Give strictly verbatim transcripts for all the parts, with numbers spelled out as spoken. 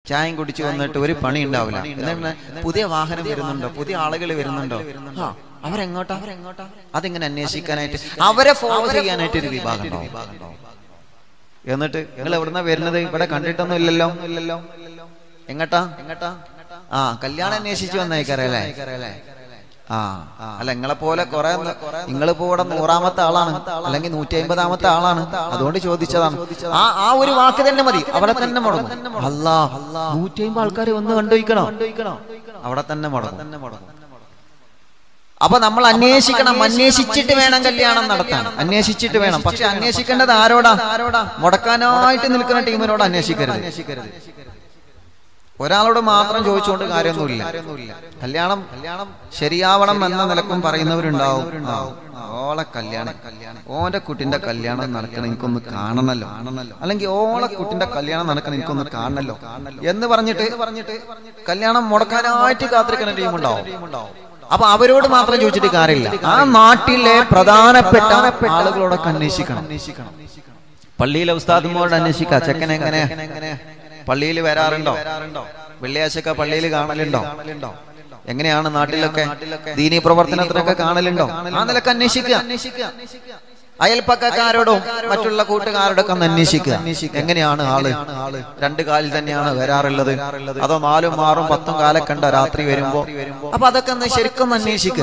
ചായം കുടിച്ചു വന്നിട്ട് ഒരു പണി ഉണ്ടാവില്ല. എന്താണ് പുതിയ വാഹനം വരുന്നുണ്ടോ, പുതിയ ആളുകൾ വരുന്നുണ്ടോ, ആ അവരെങ്ങോട്ടാ അവരെങ്ങോട്ടാ അതിങ്ങനെ അന്വേഷിക്കാനായിട്ട് അവരെ ഫോളോ ചെയ്യാനായിട്ട് ഒരു വിഭാഗം ഉണ്ടാവും. എന്നിട്ട് നിങ്ങൾ എവിടുന്നാ വരുന്നത്, ഇവിടെ കണ്ടിട്ടൊന്നും ഇല്ലല്ലോ ഇല്ലല്ലോ എങ്ങട്ടാ എങ്ങട്ടാ ആ കല്യാണം അന്വേഷിച്ചു വന്നേക്കാരല്ലേ. ആ അല്ല നിങ്ങളെ പോലെ കുറെ നിങ്ങളിപ്പോ ഇവിടെ നൂറാമത്തെ ആളാണ് അല്ലെങ്കിൽ നൂറ്റി അമ്പതാമത്തെ ആളാണ്, അതുകൊണ്ട് ചോദിച്ചതാണ്. ആ ആ ഒരു വാക്ക് തന്നെ മതി, അവിടെ തന്നെ മുടങ്ങും. അല്ലാ നൂറ്റി അമ്പത് ആൾക്കാർ വന്ന് കണ്ടുവയ്ക്കണോ, അവിടെ തന്നെ മുടങ്ങും. അപ്പൊ നമ്മൾ അന്വേഷിക്കണം, അന്വേഷിച്ചിട്ട് വേണം കല്യാണം നടത്താൻ, അന്വേഷിച്ചിട്ട് വേണം. പക്ഷെ അന്വേഷിക്കേണ്ടത് ആരോടാ, ആരോടാ മുടക്കാനായിട്ട് നിൽക്കുന്ന ടീമിനോട് അന്വേഷിക്കരുത്. ഒരാളോട് മാത്രം ചോദിച്ചുകൊണ്ട് കാര്യമൊന്നുമില്ല. കല്യാണം കല്യാണം ശരിയാവണം എന്ന നിലക്കും പറയുന്നവരുണ്ടാവും. ഓളെ കല്യാണം ഓന്റെ കുട്ടിന്റെ കല്യാണം നടക്കണം എനിക്കൊന്ന് കാണണല്ലോ, അല്ലെങ്കിൽ ഓളെ കുട്ടിന്റെ കല്യാണം നടക്കണം എനിക്കൊന്ന് കാണണല്ലോ എന്ന് പറഞ്ഞിട്ട് പറഞ്ഞിട്ട് കല്യാണം മുടക്കാനായിട്ട് കാത്തിരിക്കുന്ന ടീമുണ്ടാവും. അപ്പൊ അവരോട് മാത്രം ചോദിച്ചിട്ട് കാര്യമില്ല, ആ നാട്ടിലെ പ്രധാനപ്പെട്ട ആളുകളോടൊക്കെ അന്വേഷിക്കണം. പള്ളിയിലെ ഉസ്താദുമാരോട് അന്വേഷിക്കാം, ചെക്കൻ എങ്ങനെ പള്ളിയിൽ വരാറുണ്ടോ, വെള്ളിയാഴ്ചയൊക്കെ പള്ളിയിൽ കാണലുണ്ടോ, എങ്ങനെയാണ് നാട്ടിലൊക്കെ ദീനീ പ്രവർത്തനത്തിലൊക്കെ കാണലുണ്ടോ, ആ നിലക്ക് അന്വേഷിക്കുക. അയൽപ്പക്കാരോടും മറ്റുള്ള കൂട്ടുകാരോടൊക്കെ ഒന്ന് അന്വേഷിക്കുക, എങ്ങനെയാണ് ആള്, രണ്ടു കാലിൽ തന്നെയാണ് വരാറുള്ളത്, അതോ നാലും ആറും പത്തും കാലൊക്കെ ഉണ്ടോ രാത്രി വരുമ്പോ. അപ്പൊ അതൊക്കെ ഒന്ന് ശരിക്കും അന്വേഷിക്കുക.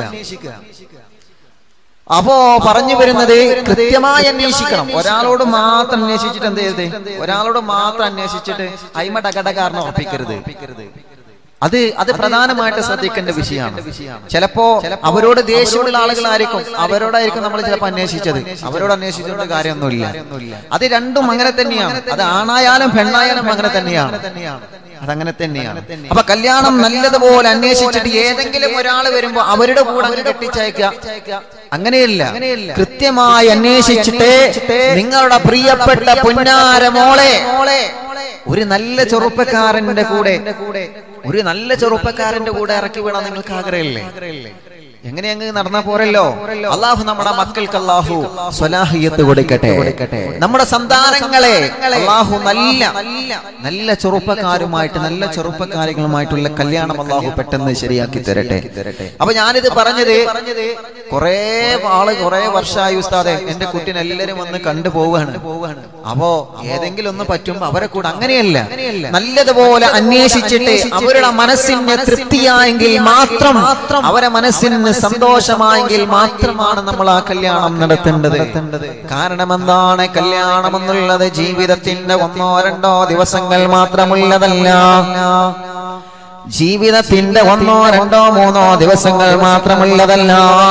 അപ്പോ പറഞ്ഞു വരുന്നത് കൃത്യമായി അന്വേഷിക്കണം. ഒരാളോട് മാത്രം അന്വേഷിച്ചിട്ട് എന്ത് ചെയ്യരുത്, ഒരാളോട് മാത്രം അന്വേഷിച്ചിട്ട് അയിമ ടകടകാരണം ഉറപ്പിക്കരുത്. അത് അത് പ്രധാനമായിട്ട് ശ്രദ്ധിക്കേണ്ട വിഷയമാണ്. ചിലപ്പോ അവരോട് ദേഷ്യമുള്ള ആളുകളായിരിക്കും, അവരോടായിരിക്കും നമ്മൾ ചിലപ്പോൾ അന്വേഷിച്ചത്, അവരോട് അന്വേഷിച്ചിട്ട് കാര്യമൊന്നുമില്ല. അത് രണ്ടും അങ്ങനെ തന്നെയാണ്, അത് ആണായാലും പെണ്ണായാലും അങ്ങനെ തന്നെയാണ്, അതങ്ങനെ തന്നെയാണ്. അപ്പൊ കല്യാണം നല്ലതുപോലെ അന്വേഷിച്ചിട്ട് ഏതെങ്കിലും ഒരാൾ വരുമ്പോ അവരുടെ കൂടെ അങ്ങനെ കെട്ടിച്ചയക്കുക, അങ്ങനെയല്ല. കൃത്യമായി അന്വേഷിച്ചിട്ട് നിങ്ങളുടെ പ്രിയപ്പെട്ട പൊന്നാര മോളെ ഒരു നല്ല ചെറുപ്പക്കാരന്റെ കൂടെ ഒരു നല്ല ചെറുപ്പക്കാരന്റെ കൂടെ ഇറക്കി വിടാൻ നിങ്ങൾക്ക് ആഗ്രഹമില്ലേ? എങ്ങനെ അങ്ങ് നടന്നാ പോരല്ലോ. അള്ളാഹു നമ്മുടെ മക്കൾക്ക് അള്ളാഹു സ്വലാഹിയത്ത് കൊടുക്കട്ടെ. നമ്മുടെ സന്താനങ്ങളെ അള്ളാഹു നല്ല നല്ല ചെറുപ്പക്കാരുമായിട്ട് നല്ല ചെറുപ്പക്കാരികളുമായിട്ടുള്ള കല്യാണം അള്ളാഹു പെട്ടെന്ന് ശരിയാക്കി തരട്ടെ. അപ്പൊ ഞാനിത് പറഞ്ഞത് കുറെ ആള് കുറെ വർഷമായി ഉസ്താദെ എന്റെ കുട്ടീനെ എല്ലാരും വന്ന് കണ്ടു പോവാണ്. അപ്പോ ഏതെങ്കിലും ഒന്ന് പറ്റുമ്പോ അവരെ കൂടെ, അങ്ങനെയല്ല. നല്ലതുപോലെ അന്വേഷിച്ചിട്ട് അവരുടെ മനസ്സിന് തൃപ്തിയായെങ്കിൽ മാത്രം, അവരെ മനസ്സിന് സന്തോഷമായെങ്കിൽ മാത്രമാണ് നമ്മൾ ആ കല്യാണം നടത്തേണ്ടത്. കാരണം എന്താണ്, കല്യാണം എന്നുള്ളത് ജീവിതത്തിന്റെ ഒന്നോ രണ്ടോ ദിവസങ്ങൾ മാത്രമുള്ളതല്ല, ജീവിതത്തിന്റെ ഒന്നോ രണ്ടോ മൂന്നോ ദിവസങ്ങൾ മാത്രമുള്ളതല്ല.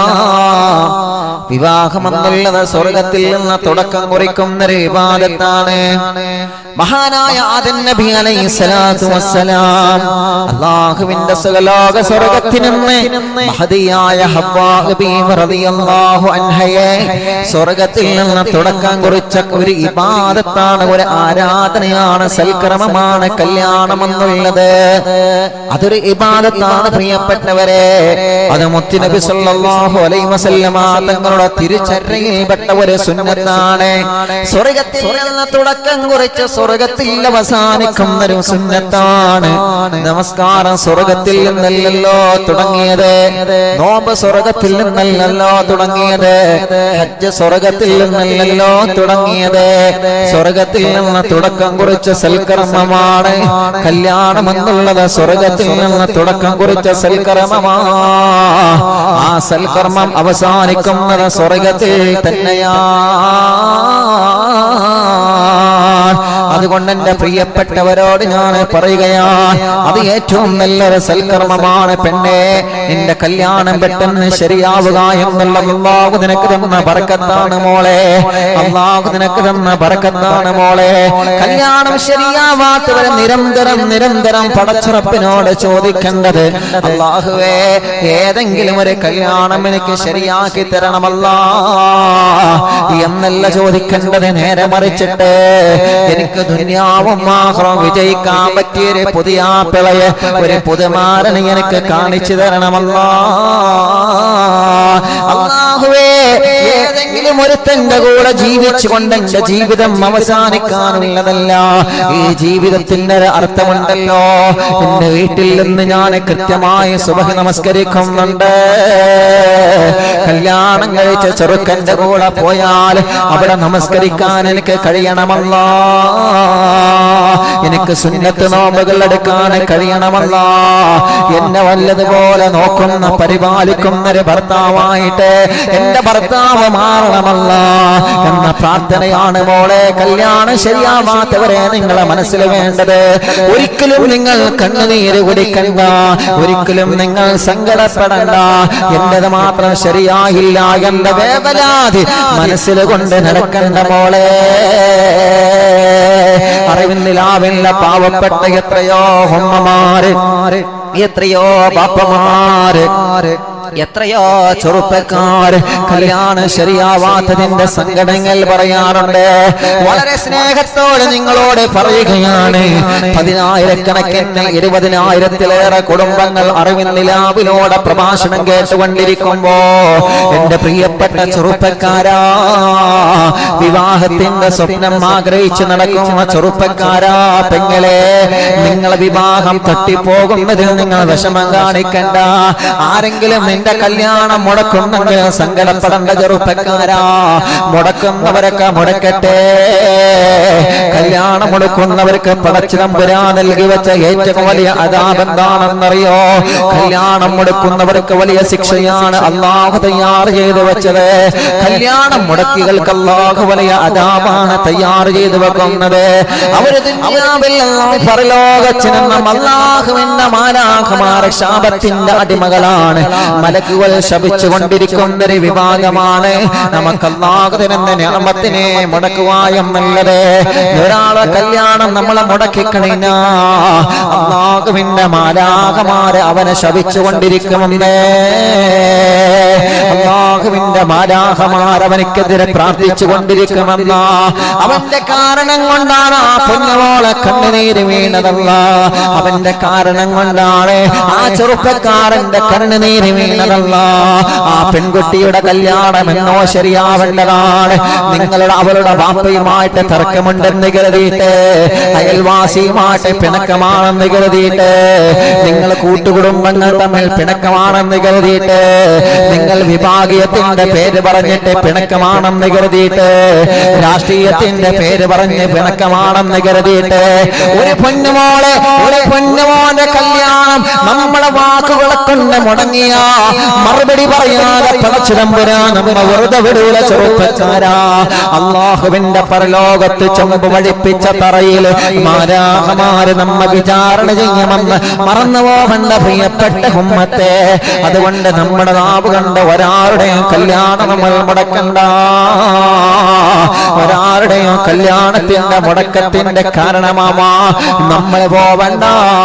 വിവാഹം എന്നുള്ളത് സ്വർഗത്തിൽ നിന്ന് തുടക്കം കുറിക്കുന്നൊരു ഇബാദത്താണ്. മഹാനായ ആദം നബി അലൈഹിസ്സലാത്തു വസ്സലാം അല്ലാഹുവിന്റെ സകലോക സ്വർഗത്തിൽ നിന്ന് മഹദിയായ ഹവ്വാ ബീവി റളിയല്ലാഹു അൻഹയെ സ്വർഗത്തിൽ നിന്ന് തുടക്കം കുറിച്ച ഒരു ഇബാദത്താണ്, ഒരു ആരാധനയാണ്, സൽക്കർമ്മമാണ് കല്യാണം എന്നുള്ളത്. അതൊരു ഇബാദത്താണ് പ്രിയപ്പെട്ടവരെ. അത് മുത്തുനബി സല്ലല്ലാഹു അലൈഹി വസല്ലമ തങ്ങളുടെ തിരുചര്യയിൽപ്പെട്ട ഒരു സുന്നത്താണ്. സ്വർഗത്തിൽ നിന്ന് തുടക്കം കുറിച്ച് സ്വർഗത്തിൽ അവസാനിക്കുന്ന ഒരു സുന്നത്താണ്. നമസ്കാരം സ്വർഗത്തിൽ നിന്നല്ലല്ലോ തുടങ്ങിയത്, നോമ്പ് സ്വർഗത്തിൽ നിന്നല്ലല്ലോ തുടങ്ങിയത്, ഹജ്ജ് സ്വർഗത്തിൽ നിന്നല്ലല്ലോ തുടങ്ങിയത്. സ്വർഗത്തിൽ നിന്ന് തുടക്കം കുറിച്ച സൽക്കർമ്മമാണ് കല്യാണം എന്നുള്ളത്. സ്വർഗത്തിൽ നിന്ന് തുടക്കം കുറിച്ച സൽക്കർമ്മമാണ്. ആ സൽക്കർമ്മം അവസാനിക്കുന്നത് സ്വർഗത്തിൽ തന്നെയാണ്. അതുകൊണ്ട് എന്റെ പ്രിയപ്പെട്ടവരോട് ഞാൻ പറയുകയാണ്, അത് ഏറ്റവും നല്ലൊരു സൽക്കർമ്മമാണ്. പെണ്ണെ, നിന്റെ കല്യാണം പെട്ടെന്ന് ശരിയാവുക എന്നുള്ളത് അല്ലാഹു നിനക്ക് തന്ന ബർക്കത്താണ് മോളെ, അല്ലാഹു നിനക്ക് തന്ന ബർക്കത്താണ് മോളെ. കല്യാണം ശരിയാവാത്തവരെ നിരന്തരം നിരന്തരം പടച്ചുറപ്പിനോട് ചോദിക്കേണ്ടത്, അല്ലാഹുവേ ഏതെങ്കിലും ഒരു കല്യാണം എനിക്ക് ശരിയാക്കി തരണമല്ലാ എന്നല്ല ചോദിക്കേണ്ടത്. നേരെ മറിച്ചിട്ട് എനിക്ക് ദുനിയാവും ആഖിറവും വിജയിക്കാൻ പറ്റിയ പുതിയ പിളയെ ഒരു പുതുമാരനെ എനിക്ക് കാണിച്ചു തരണമല്ലാ. അല്ലാഹുവേ, ഏതെങ്കിലും ഒരുത്തന്റെ കൂടെ ജീവിച്ചുകൊണ്ട് എന്റെ ജീവിതം അവസാനിക്കാനുള്ളതല്ല. ഈ ജീവിതത്തിന്റെ ഒരു അർത്ഥമുണ്ടല്ലോ. എന്റെ വീട്ടിൽ നിന്ന് ഞാൻ കൃത്യമായി സുബഹി നമസ്കരിക്കുന്നുണ്ട്. കല്യാണം കഴിച്ച ചെറുക്കന്റെ കൂടെ പോയാൽ അവിടെ നമസ്കരിക്കാൻ എനിക്ക് കഴിയണമല്ലാ. എനിക്ക് സുന്നത്ത് നോമ്പുകൾ എടുക്കാൻ കഴിയണമല്ലാ. എന്നെ വല്ലതുപോലെ നോക്കുന്ന പരിപാലിക്കുന്ന ഒരു ഭർത്താവായിട്ട് എന്റെ ഭർത്താവ് മാറണമല്ല എന്ന പ്രാർത്ഥനയാണ് മോളെ. കല്യാണം ശരിയാവാത്തവരെ നിങ്ങളെ മനസ്സിൽ വേണ്ടത്. ഒരിക്കലും നിങ്ങൾ കണ്ണുനീര് കുടിക്കണ്ട, ഒരിക്കലും നിങ്ങൾ സങ്കടപ്പെടണ്ട. എന്റേത് മാത്രം ശരിയായില്ല എന്ന വേവലാതി മനസ്സിൽ കൊണ്ട് നടക്കണ്ട മോളെ. അറിവിന്നിലാവില്ല പാവപ്പെട്ട എത്രയോ ഉമ്മമാര്, എത്രയോ ബാപ്പമാര്, എത്രയോ ചെറുപ്പക്കാര് കല്യാണം ശരിയാവാത്തതിന്റെ സങ്കടങ്ങൾ പറയാറുണ്ട്. വളരെ സ്നേഹത്തോടെ നിങ്ങളോട് പറയുകയാണ്, പതിനായിരക്കണക്കിന് ഇരുപതിനായിരത്തിലേറെ കുടുംബങ്ങൾ അറിവിൻ നിലാവിലൂടെ പ്രഭാഷണം കേട്ടുകൊണ്ടിരിക്കുമ്പോ എന്റെ പ്രിയപ്പെട്ട ചെറുപ്പക്കാരാ, വിവാഹത്തിന്റെ സ്വപ്നം ആഗ്രഹിച്ചു നടക്കുന്ന ചെറുപ്പക്കാരാ, പെങ്ങളെ, നിങ്ങളെ വിവാഹം തട്ടിപ്പോകുന്നതിൽ നിങ്ങൾ വിഷമം കാണിക്കണ്ട. ആരെങ്കിലും നിന്റെ കല്യാണം മുടക്കുന്നെങ്കിൽ സങ്കടപ്പെടേണ്ട ചെറുപ്പക്കാരാ. മുടക്കുന്നവരൊക്കെ മുടക്കട്ടെ. കല്യാണം മുടക്കുന്നവർക്ക് പടച്ചു തമ്പുരാൻ നൽകി വെച്ച ഏറ്റവും വലിയ അദാബ് എന്താണെന്നറിയോ? കല്യാണം മുടക്കുന്നവർക്ക് വലിയ ശിക്ഷയാണ് അല്ലാഹു തയ്യാർ ചെയ്തു വെച്ചത്. കല്യാണം മുടക്കികൾക്ക് അല്ലാഹു വലിയ അദാബാണ് തയ്യാർ ചെയ്തു വെക്കുന്നത്. അവര് ദുനിയാവിൽ പരലോകത്തിനും അല്ലാഹുവിന്റെ മാലാഖമാരെ ശാപത്തിന്റെ അടിമകളാണ്. മലക്കുകൾ ശപിച്ചുകൊണ്ടിരിക്കുന്ന ഒരു വിഭാഗമാണ്. നമുക്ക് അല്ലാഹു തരുന്ന നിഅമത്തിനെ മുടക്കുവായും നല്ലത്. ഒരാളെ കല്യാണം നമ്മളെ മുടക്കിക്കഴിഞ്ഞാ അല്ലാഹുവിന്റെ മാലാഖമാര് അവനെ ശപിച്ചുകൊണ്ടിരിക്കുമെന്ന്. അല്ലാഹുവിന്റെ മാലാഖമാർ അവനിക്കെതിരെ പ്രാർത്ഥിച്ചു കൊണ്ടിരിക്കുമെന്ന അവന്റെ കാരണം കൊണ്ടാണ് ആ പൊന്നുമോളെ കണ്ണുനീര് വീണതല്ല. അവന്റെ കാരണം കൊണ്ടാണ് ആ ചെറുപ്പക്കാരന്റെ കണ്ണുനീര് വീണതല്ല. ആ പെൺകുട്ടിയുടെ കല്യാണം എന്നോ ശരിയാവേണ്ടതാണ്. നിങ്ങളുടെ അവളുടെ വാപ്പയുമായിട്ട് തർക്കമുണ്ടെന്ന് കരുതിയിട്ട്, അയൽവാസിയുമായിട്ട് പിണക്കമാണെന്ന് കരുതിയിട്ട്, നിങ്ങൾ കൂട്ടുകുടുംബങ്ങൾ തമ്മിൽ പിണക്കമാണെന്ന് കരുതിയിട്ട്, നിങ്ങൾ വിഭാഗീയത്തിന്റെ പേര് പറഞ്ഞിട്ട് പിണക്കമാണെന്ന് കരുതിയിട്ട്, രാഷ്ട്രീയത്തിന്റെ പേര് പറഞ്ഞ് പിണക്കമാണെന്ന് കരുതിയിട്ട്, ഒരു പൊന്നുമോളെ ഒരു പൊന്നുമോന്റെ കല്യാണം നമ്മളെ വാക്കുകളെ കൊണ്ട് മുടങ്ങിയ മറുപടി പറയാതെ പടച്ചു തമ്പുരാൻ നമ്മെ വെറുതെ വിടൂല ചെറുപ്പക്കാരാ. അല്ലാഹുവിന്റെ പരലോകത്ത് ചൊമ്പ് വഴിപ്പിച്ച തറയിൽ മാലാഖമാര് നമ്മെ വിചാരണ ചെയ്യുമെന്ന് മറന്നു പോകണ്ട പ്രിയപ്പെട്ട ഉമ്മത്തെ. അതുകൊണ്ട് നമ്മുടെ നാവ് കണ്ട ഒരാളുടെയും കല്യാണം നമ്മൾ മുടക്കണ്ട. ഒരാളുടെയും കല്യാണത്തിന്റെ മുടക്കത്തിന്റെ കാരണമാവാ നമ്മൾ പോവണ്ട.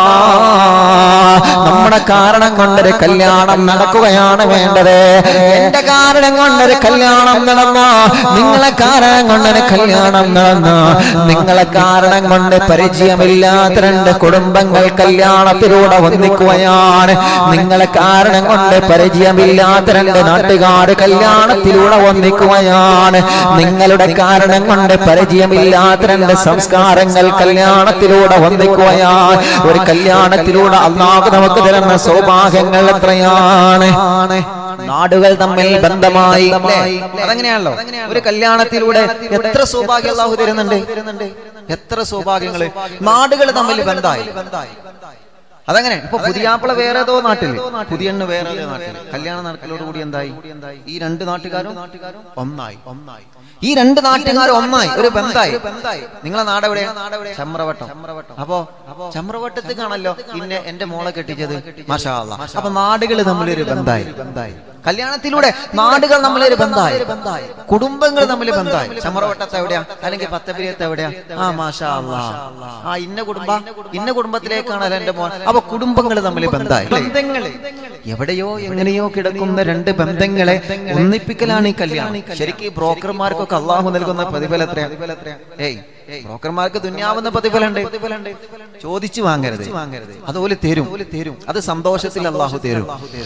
നമ്മുടെ കാരണം കൊണ്ടൊരു കല്യാണം നടക്കുകയാണ് വേണ്ടത്. എന്റെ കാരണം കൊണ്ടൊരു കല്യാണം നടന്ന, നിങ്ങളെ കാരണം കൊണ്ടൊരു കല്യാണം നടന്ന, നിങ്ങളെ കാരണം കൊണ്ട് പരിചയമില്ലാത്ത രണ്ട് കുടുംബങ്ങൾ കല്യാണത്തിലൂടെ ഒന്നിക്കുകയാണ്. നിങ്ങളെ കാരണം കൊണ്ട് പരിചയമില്ലാത്ത രണ്ട് നാട്ടുകാർ കല്യാണത്തിലൂടെ ഒന്നിക്കുകയാണ്. നിങ്ങളുടെ കാരണം കൊണ്ട് പരിചയമില്ലാത്ത രണ്ട് സംസ്കാരങ്ങൾ കല്യാണത്തിലൂടെ ഒന്നിക്കുകയാണ്. ഒരു കല്യാണത്തിലൂടെ അല്ലാഹു നമുക്ക് തരുന്ന സൗഭാഗ്യങ്ങൾ എത്രയാണ്. നാടുകൾ തമ്മിൽ ബന്ധമായി, അതങ്ങനെയാണല്ലോ. ഒരു കല്യാണത്തിലൂടെ എത്ര സൗഭാഗ്യം അല്ലാഹു തരുന്നുണ്ട്, എത്ര സൗഭാഗ്യങ്ങള്. നാടുകൾ തമ്മിൽ ബന്ധമായി. അതങ്ങനെ ഇപ്പൊ പുതിയാപ്പിള വേറെ ഏതോ നാട്ടില്, പുതിയണ്ണ് വേറെ ഏതോ നാട്ടില്. കല്യാണം നടക്കലോടുകൂടി എന്തായി? ഈ രണ്ട് നാട്ടുകാരും ഒന്നായി. ഒന്നായി ഈ രണ്ട് നാട്ടുകാരും ഒന്നായി, ഒരു ബന്ധായി. നിങ്ങളെ നാടെവിടെ? ചമ്രവട്ടം. അപ്പോ ചമ്രവട്ടത്ത് കാണല്ലോ ഇന്നെ എന്റെ മോളെ കെട്ടിച്ചത്. മാഷാ അല്ലാഹ്. അപ്പൊ നാടുകൾ തമ്മിലൊരു ബന്ധായി. ബന്ധായി കല്യാണത്തിലൂടെ നാടുകൾ തമ്മിലൊരു ബന്ധായി, കുടുംബങ്ങൾ തമ്മിൽ ബന്ധായി. ചമ്രവട്ടത്ത് എവിടെയാ, അല്ലെങ്കിൽ പത്തപ്പിരിയത്ത് എവിടെയാ? ആ മാഷാ അല്ലാഹ്, ആ ഇന്ന കുടുംബ ഇന്ന കുടുംബത്തിലേക്കാണ് എന്റെ മോൻ. അപ്പൊ കുടുംബങ്ങൾ തമ്മിൽ ബന്ധായി. ബന്ധങ്ങളെ എവിടെയോ എങ്ങനെയോ കിടക്കുന്ന രണ്ട് ബന്ധങ്ങളെ ഒന്നിപ്പിക്കലാണ് ഈ കല്യാണം. ശരിക്കും ബ്രോക്കർമാർക്കൊക്കെ അള്ളാഹു നൽകുന്ന പ്രതിഫലം എത്രയാ? ഏയ് ബ്രോക്കർമാർക്ക് ദുനിയാവുന്ന പ്രതിഫലമുണ്ട്, ചോദിച്ചു വാങ്ങരുത്, അതുപോലെ തരും തരും അത് സന്തോഷത്തിൽ അള്ളാഹു തരും,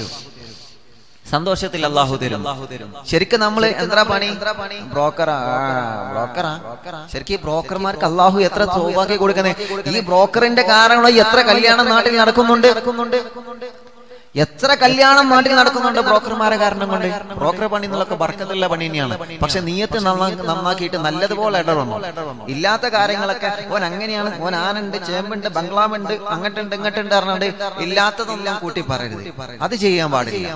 സന്തോഷത്തിൽ അള്ളാഹു തരും. ശരിക്കും നമ്മള് എന്താ പണി? ബ്രോക്കറാ ബ്രോക്കറാ ശരിക്കും ബ്രോക്കർമാർക്ക് അള്ളാഹു എത്ര സൗഭാഗ്യം കൊടുക്കുന്നത്. ഈ ബ്രോക്കറിന്റെ കാരണം എത്ര കല്യാണം നാട്ടിൽ നടക്കുന്നുണ്ട്, എത്ര കല്യാണം നാട്ടിൽ നടക്കുന്നുണ്ട് ബ്രോക്കർമാരെ കാരണം കൊണ്ട്. ബ്രോക്കർ പണി എന്നുള്ളൊക്കെ ബർക്കത്തുള്ള പണി തന്നെയാണ്. പക്ഷെ നീയത്ത് നന്നാക്കിയിട്ട് നല്ലതുപോലെ ഇടവന്നു. ഇല്ലാത്ത കാര്യങ്ങളൊക്കെ ഓൻ അങ്ങനെയാണ്, ഓൻ ആനുണ്ട്, ചേമ്പുണ്ട്, ബംഗ്ലാവുണ്ട്, അങ്ങോട്ടുണ്ട് ഇങ്ങോട്ടുണ്ട് പറഞ്ഞുകൊണ്ട് ഇല്ലാത്തതൊന്നും കൂട്ടി പറയരുത്. അത് ചെയ്യാൻ പാടില്ല.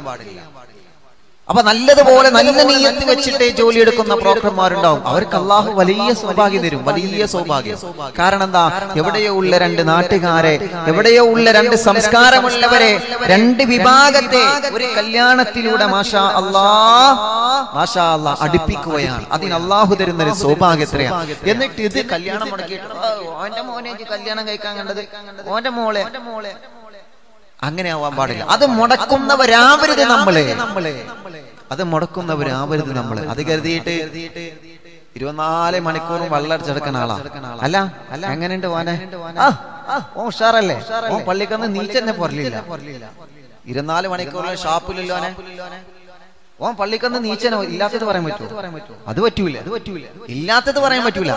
അപ്പൊ നല്ലതുപോലെ നല്ല നീയത്ത് വെച്ചിട്ട് ജോലി എടുക്കുന്ന ബ്രോക്കർമാരുണ്ടാവും. അവർക്ക് അള്ളാഹു വലിയ സൗഭാഗ്യം തരും, വലിയ സൗഭാഗ്യം. കാരണം എന്താ? എവിടെയോ ഉള്ള രണ്ട് നാട്ടുകാരെ, എവിടെയോ ഉള്ള രണ്ട് സംസ്കാരമുള്ളവരെ, രണ്ട് വിഭാഗത്തെ ഒരു കല്യാണത്തിലൂടെ മാഷാ അല്ലാഹ് മാഷാ അല്ലാഹ് അടുപ്പിക്കുകയാണ്. അതിന് അള്ളാഹു തരുന്ന ഒരു സൗഭാഗ്യത്രയാണ്. എന്നിട്ട് ഇത് കല്യാണം മുടക്കിയിട്ട് ഓന്റെ മോനെ കല്യാണം കഴിക്കാൻ കണ്ടത്, ഓന്റെ മോളെ മോളെ അങ്ങനെ ആവാൻ പാടില്ല. അത് മുടക്കുന്നവരാവരുത് നമ്മള്, അത് മുടക്കുന്നവരാവരുത് നമ്മള്. അത് കരുതിയിട്ട് ഇരുപത്തിനാല് മണിക്കൂറും വെള്ളടിച്ചെടുക്കുന്ന ആളാ അല്ല. അല്ല എങ്ങനെയുണ്ട് ഓനെ? ഓ ഉഷാറല്ലേ? ഓ പള്ളിക്കന്ന് നീച്ചെന്നെ പോരലില്ല. ഇരുപത്തിനാല് മണിക്കൂറിലെ ഷാപ്പിലല്ലോ ഓനെ. ഓൻ പള്ളിക്കന്ന് നീച്ചനോ? ഇല്ലാത്തത് പറയാൻ പറ്റുമോ? അത് പറ്റൂല, അത് പറ്റൂല. ഇല്ലാത്തത് പറയാൻ പറ്റൂല.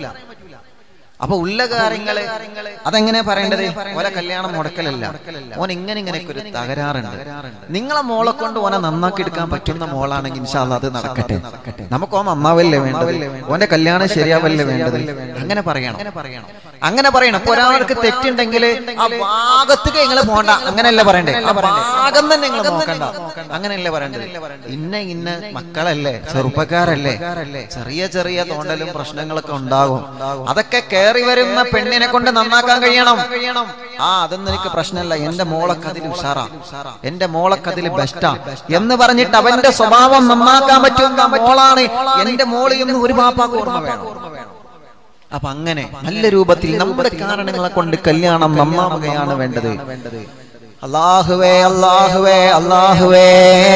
അപ്പൊ ഉള്ള കാര്യങ്ങള് അതെങ്ങനെ പറയേണ്ടത്? ഓരോ കല്യാണം മുടക്കലല്ല. ഓൻ ഇങ്ങനെ ഇങ്ങനെയൊക്കെ ഒരു തകരാറുണ്ട്. നിങ്ങളെ മോളെ കൊണ്ട് ഓനെ നന്നാക്കി എടുക്കാൻ പറ്റുന്ന മോളാണെങ്കിൽ ഇൻഷാ അല്ലാഹ് അത് നടക്കട്ടെ. നമുക്ക് ഓൻ നന്നാവല്ലേ വേണ്ടത്, ഓന്റെ കല്യാണം ശരിയാവല്ലേ വേണ്ടത്. അങ്ങനെ പറയണം, അങ്ങനെ പറയണം. അപ്പൊ ഒരാൾക്ക് തെറ്റുണ്ടെങ്കിൽ ആ ഭാഗത്തേക്ക് നിങ്ങൾ പോണ്ട, അങ്ങനെയല്ല പറയണ്ടേ. ആ ഭാഗം തന്നെ നിങ്ങൾ നോക്കണ്ട, അങ്ങനെയല്ലേ പറയേണ്ടത്. ഇന്ന ഇന്ന മക്കളല്ലേ, ചെറുപ്പക്കാരല്ലേ, ചെറിയ ചെറിയ തോണ്ടലും പ്രശ്നങ്ങളൊക്കെ ഉണ്ടാകും. അതൊക്കെ കയറി വരുന്ന പെണ്ണിനെ കൊണ്ട് നന്നാക്കാൻ കഴിയണം. ആ അതൊന്നും എനിക്ക് പ്രശ്നമല്ല, എന്റെ മോളൊക്കെ അതിൽ ഉഷാറാ, എന്റെ മോളൊക്കെ അതിൽ ബെസ്റ്റാ എന്ന് പറഞ്ഞിട്ട് അവന്റെ സ്വഭാവം നന്നാക്കാൻ പറ്റുന്ന മോളാണ് എന്റെ മോള് എന്ന് ഒരു ബാപ്പാക്ക് ഓർമ്മ വേണം. അപ്പൊ അങ്ങനെ നല്ല രൂപത്തിൽ നമ്മുടെ കാരണങ്ങളെ കൊണ്ട് കല്യാണം നന്നാവുകയാണ് വേണ്ടത്. അല്ലാഹുവേ അല്ലാഹുവേ അല്ലാഹുവേ,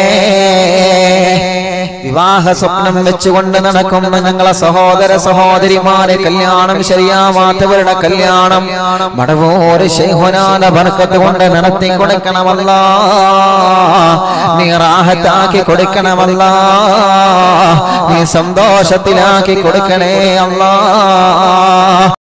വിവാഹ സ്വപ്നം വെച്ചുകൊണ്ട് നടക്കുന്ന ഞങ്ങളെ സഹോദര സഹോദരിമാരെ കല്യാണം ശരിയാവാത്തവരുടെ കല്യാണം മടവൂർ ശൈഖുനാന്റെ ബർക്കത്ത് കൊണ്ട് നടത്തി കൊടുക്കണമല്ലാ, നീ റാഹത്താക്കി കൊടുക്കണമല്ലാ, നീ സന്തോഷത്തിലാക്കി കൊടുക്കണേ അല്ലാ.